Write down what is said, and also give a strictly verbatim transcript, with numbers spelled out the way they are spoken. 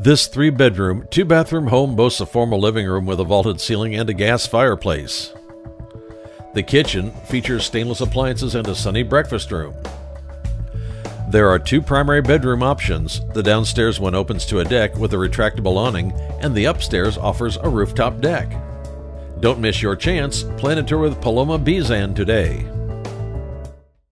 This three-bedroom, two-bathroom home boasts a formal living room with a vaulted ceiling and a gas fireplace. The kitchen features stainless appliances and a sunny breakfast room. There are two primary bedroom options. The downstairs one opens to a deck with a retractable awning, and the upstairs offers a rooftop deck. Don't miss your chance. Plan a tour with Paloma Bizan today.